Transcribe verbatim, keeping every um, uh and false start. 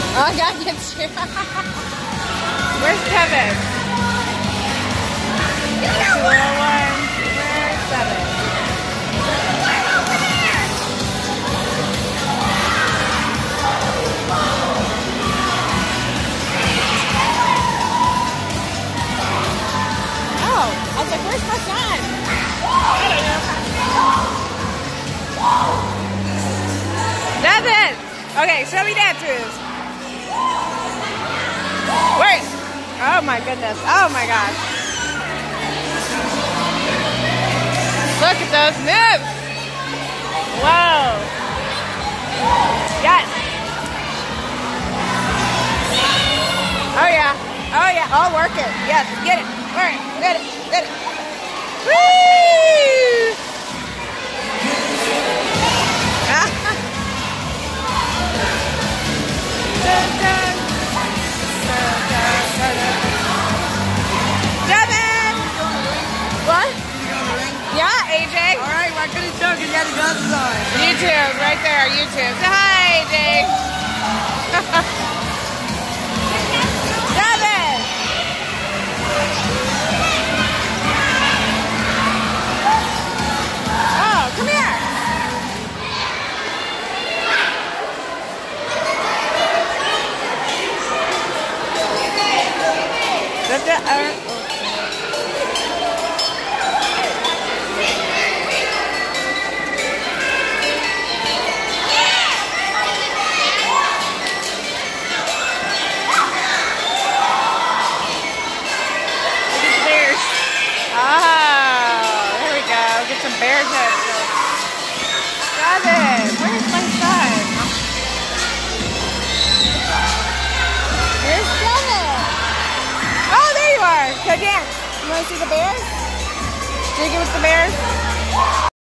Oh, I gotta get you. Where's Kevin? There's the little one. Where's Seven? Oh, I was like, where's my son? I don't know. Devin! Okay, show me dance moves. Wait! Oh my goodness. Oh my gosh. Look at those moves. Whoa. Yes. Oh yeah. Oh yeah. I'll work it. Yes. Get it. Work it. Get it. Get it. Woo! Dun, dun. Devin! What? Yeah, A J. Alright, well, I couldn't show because you had the glasses on. YouTube, right there, YouTube. Say hi, A J. Devin! Oh, come here. That's it. Uh, some bear heads. Devin, where's my son? Where's Devin? Oh, there you are. Go dance. You want to see the bears? Dig it with the bears?